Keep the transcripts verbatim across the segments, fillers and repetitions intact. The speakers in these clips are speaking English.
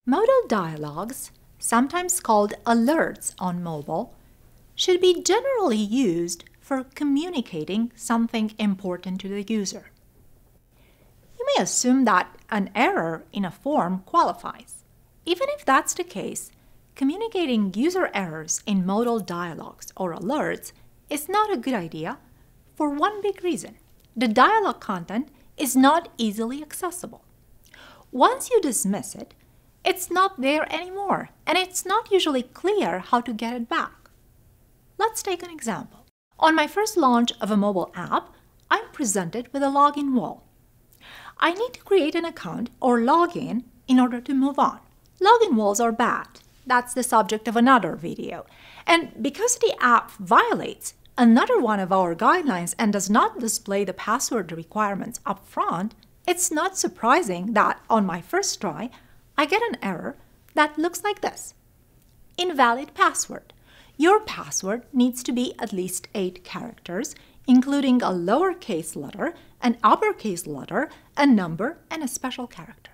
Modal dialogues, sometimes called alerts on mobile, should be generally used for communicating something important to the user. You may assume that an error in a form qualifies. Even if that's the case, communicating user errors in modal dialogues or alerts is not a good idea for one big reason. The dialog content is not easily accessible. Once you dismiss it, it's not there anymore, and it's not usually clear how to get it back. Let's take an example. On my first launch of a mobile app, I'm presented with a login wall. I need to create an account or log in in order to move on. Login walls are bad. That's the subject of another video. And because the app violates another one of our guidelines and does not display the password requirements up front, it's not surprising that on my first try, I get an error that looks like this. Invalid password. Your password needs to be at least eight characters, including a lowercase letter, an uppercase letter, a number, and a special character.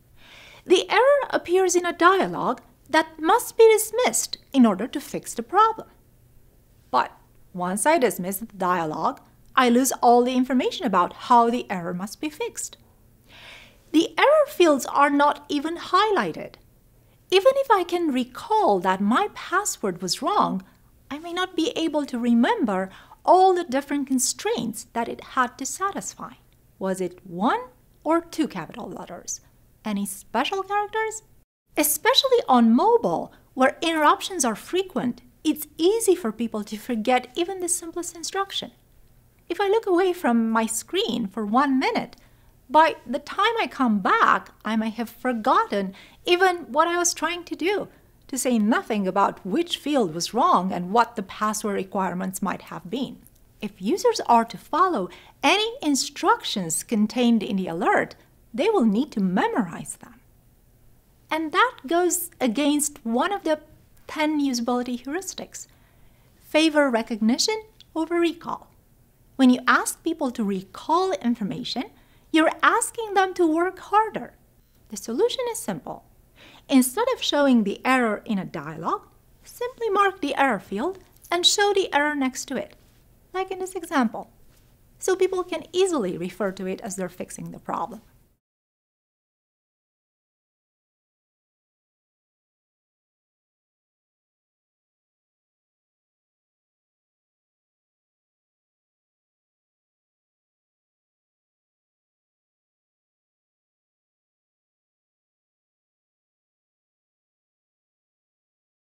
The error appears in a dialog that must be dismissed in order to fix the problem. But once I dismiss the dialog, I lose all the information about how the error must be fixed. The error fields are not even highlighted. Even if I can recall that my password was wrong, I may not be able to remember all the different constraints that it had to satisfy. Was it one or two capital letters? Any special characters? Especially on mobile, where interruptions are frequent, it's easy for people to forget even the simplest instruction. If I look away from my screen for one minute, by the time I come back, I may have forgotten even what I was trying to do, to say nothing about which field was wrong and what the password requirements might have been. If users are to follow any instructions contained in the alert, they will need to memorize them. And that goes against one of the ten usability heuristics. Favor recognition over recall. When you ask people to recall information, you're asking them to work harder. The solution is simple. Instead of showing the error in a dialog, simply mark the error field and show the error next to it, like in this example, so people can easily refer to it as they're fixing the problem.